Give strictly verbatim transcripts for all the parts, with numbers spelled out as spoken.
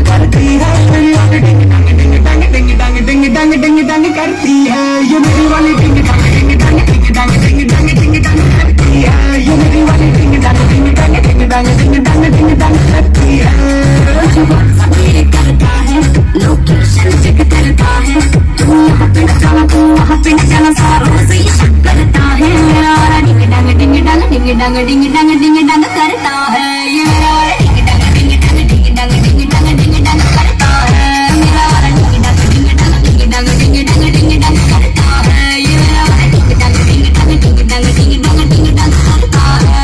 करती है, मेरी वाली डिंग डंग डिंग डंग डिंग डंग डिंग डंग डिंग डंग करती है, ये मेरी वाली डिंग डंग डिंग डंग डिंग डंग डिंग डंग डिंग डंग करती है, ये मेरी वाली डिंग डंग डिंग डंग डिंग डंग डिंग डंग डिंग डंग करती है। ये करता है लोकेशन चेक करता है, तू यहाँ पे न जाना तू वहाँ पे न जाना, सारों से ये शक करता है, मेरा वाला डिंग डंग डिंग डंग डिंग डंग डिंग डंग डिंग डंग करता है, ये मेरा वाला डिंग डंग डिंग डंग डिंग डंग डिंग डंग डिंग डंग करता है, मेरा वाला डिंग डंग डिंग डंग डिंग डंग डिंग डंग डिंग डंग करता है, ये मेरा वाला डिंग डंग डिंग डंग डिंग डंग डिंग डंग डिंग डंग करता है।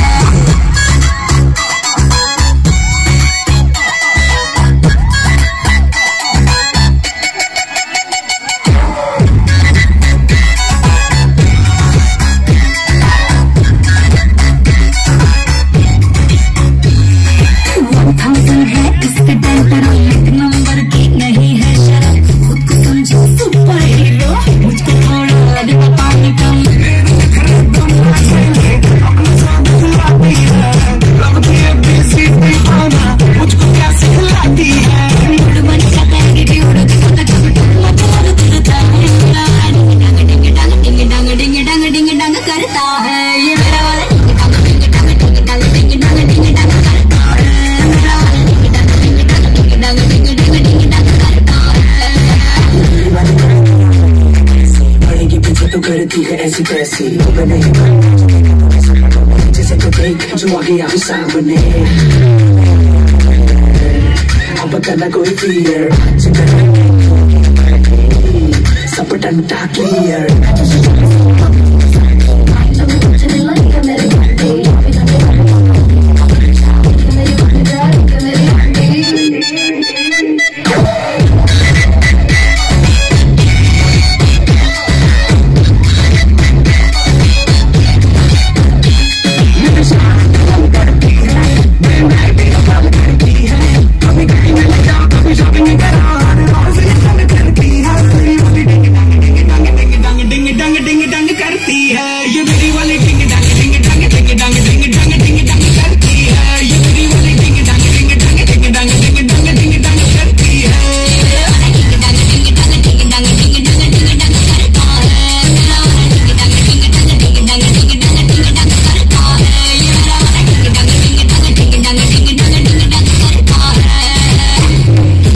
करती है ऐसी तैसी बने जैसे तो देख जो आ गया हो सामने, अब करना कोई फियर सब टंटा क्लियर।